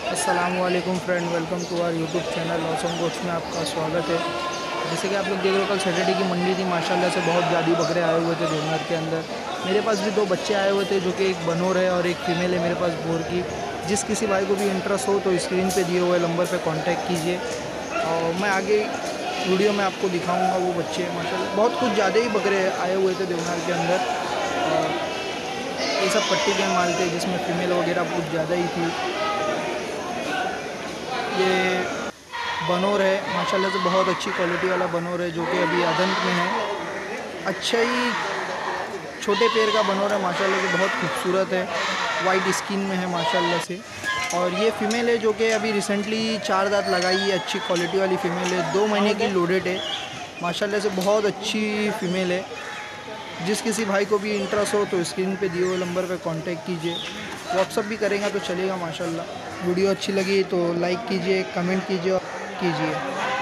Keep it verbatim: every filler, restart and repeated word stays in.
अस्सलामुअलैकुम friend, welcome to our YouTube channel awesome goats में आपका स्वागत है। जैसे कि आप लोग देख रहे हो, कल सैटरडे की मंडी थी। माशाल्लाह से बहुत ज़्यादा बकरे आए हुए थे देवनार के अंदर। मेरे पास भी दो बच्चे आए हुए थे, जो कि एक बनोर है और एक फ़ीमेल है मेरे पास बोर की। जिस किसी भाई को भी इंटरेस्ट हो तो स्क्रीन पे दिए हुए नंबर पे कांटेक्ट कीजिए और मैं आगे वीडियो में आपको दिखाऊंगा वो बच्चे। माशाल्लाह बहुत कुछ ज़्यादा ही बकरे आए हुए थे देवनार के अंदर। और ये सब पट्टी के माल थे, जिसमें फ़ीमेल वगैरह कुछ ज़्यादा ही थी। ये बनोर है, माशाल्लाह से बहुत अच्छी क्वालिटी वाला बनोर है, जो कि अभी अदंत में है। अच्छा ही छोटे पैर का बनोर है, माशाल्लाह से बहुत खूबसूरत है, वाइट स्किन में है माशाल्लाह से। और ये फ़ीमेल है जो कि अभी रिसेंटली चार दांत लगाई है। अच्छी क्वालिटी वाली फ़ीमेल है, दो महीने की लोडेड है। माशाल्लाह से बहुत अच्छी फ़ीमेल है। जिस किसी भाई को भी इंटरेस्ट हो तो स्क्रीन पे दिए हुए नंबर पे कांटेक्ट कीजिए। व्हाट्सअप भी करेंगे तो चलेगा माशाल्लाह। वीडियो अच्छी लगी तो लाइक कीजिए, कमेंट कीजिए कीजिए।